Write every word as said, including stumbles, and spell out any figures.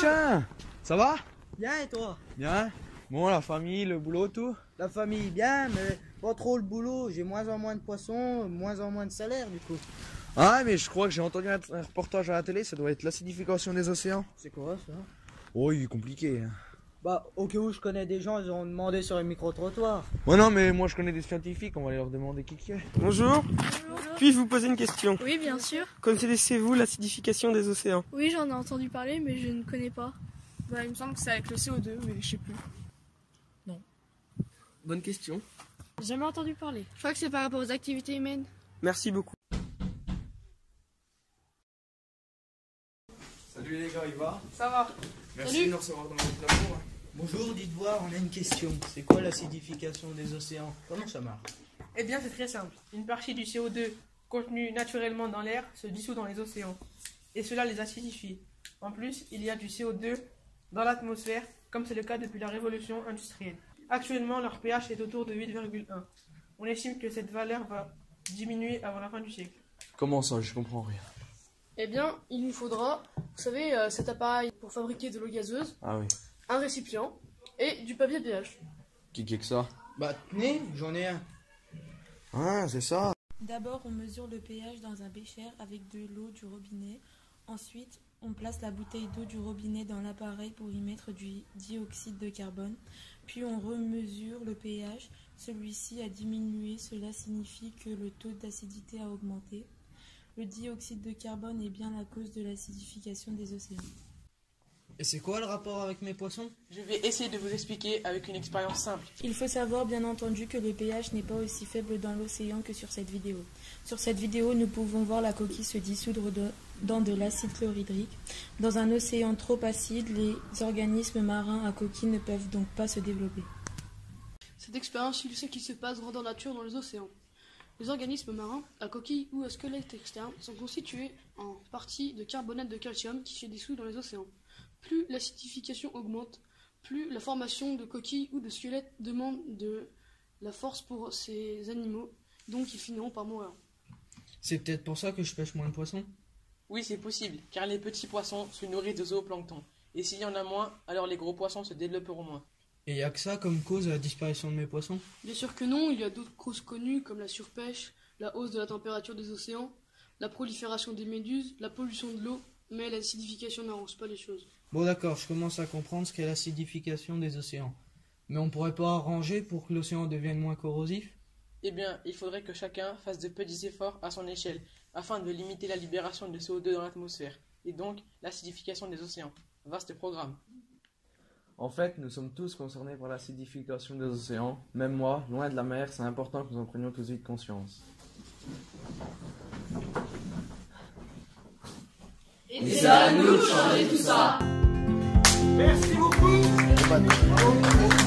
tiens, ça va? Bien et toi? Bien. Bon, la famille, le boulot, tout? La famille, bien, mais pas trop le boulot. J'ai moins en moins de poissons, moins en moins de salaire du coup. Ah, mais je crois que j'ai entendu un, un reportage à la télé, ça doit être l'acidification des océans. C'est quoi ça? Oh, il est compliqué. Hein. Bah, au cas où je connais des gens, ils ont demandé sur un micro-trottoir. Ouais, non, mais moi je connais des scientifiques, on va aller leur demander qui qui est. Bonjour. Bonjour. Puis-je vous poser une question? Oui, bien sûr. Connaissez-vous l'acidification des océans? Oui, j'en ai entendu parler, mais je ne connais pas. Bah, il me semble que c'est avec le C O deux, mais je sais plus. Non. Bonne question. J'ai jamais entendu parler. Je crois que c'est par rapport aux activités humaines. Merci beaucoup. Salut les gars, il va? Ça va. Merci Salut. de nous recevoir dans notre labo. Hein. Bonjour, dites voir, on a une question. C'est quoi l'acidification des océans? Comment ça marche? Eh bien, c'est très simple. Une partie du C O deux contenu naturellement dans l'air se dissout dans les océans. Et cela les acidifie. En plus, il y a du C O deux dans l'atmosphère, comme c'est le cas depuis la révolution industrielle. Actuellement, leur pH est autour de huit virgule un. On estime que cette valeur va diminuer avant la fin du siècle. Comment ça? Je comprends rien. Eh bien, il nous faudra, vous savez, euh, cet appareil pour fabriquer de l'eau gazeuse, Ah oui. un récipient et du papier pH. Qui qui est que ça? Bah, tenez, j'en ai un. Ah, c'est ça. D'abord, on mesure le pH dans un bécher avec de l'eau du robinet. Ensuite, on place la bouteille d'eau du robinet dans l'appareil pour y mettre du dioxyde de carbone. Puis on remesure le pH. Celui-ci a diminué. Cela signifie que le taux d'acidité a augmenté. Le dioxyde de carbone est bien la cause de l'acidification des océans. Et c'est quoi le rapport avec mes poissons? Je vais essayer de vous expliquer avec une expérience simple. Il faut savoir bien entendu que le pH n'est pas aussi faible dans l'océan que sur cette vidéo. Sur cette vidéo, nous pouvons voir la coquille se dissoudre de, dans de l'acide chlorhydrique. Dans un océan trop acide, les organismes marins à coquille ne peuvent donc pas se développer. Cette expérience illustre ce qui se passe grandeur nature dans les océans. Les organismes marins, à coquille ou à squelette externe, sont constitués en partie de carbonate de calcium qui se dissout dans les océans. Plus l'acidification augmente, plus la formation de coquilles ou de squelettes demande de la force pour ces animaux, donc ils finiront par mourir. C'est peut-être pour ça que je pêche moins de poissons? Oui, c'est possible, car les petits poissons se nourrissent de zooplancton. Et s'il y en a moins, alors les gros poissons se développeront moins. Et y a que ça comme cause à la disparition de mes poissons? Bien sûr que non, il y a d'autres causes connues comme la surpêche, la hausse de la température des océans, la prolifération des méduses, la pollution de l'eau, mais l'acidification n'arrange pas les choses. Bon d'accord, je commence à comprendre ce qu'est l'acidification des océans. Mais on pourrait pas arranger pour que l'océan devienne moins corrosif? Eh bien, il faudrait que chacun fasse de petits efforts à son échelle, afin de limiter la libération de C O deux dans l'atmosphère, et donc l'acidification des océans. Vaste programme. En fait, nous sommes tous concernés par l'acidification des océans. Même moi, loin de la mer, c'est important que nous en prenions tous vite conscience. Et c'est à nous de changer tout ça. Merci beaucoup.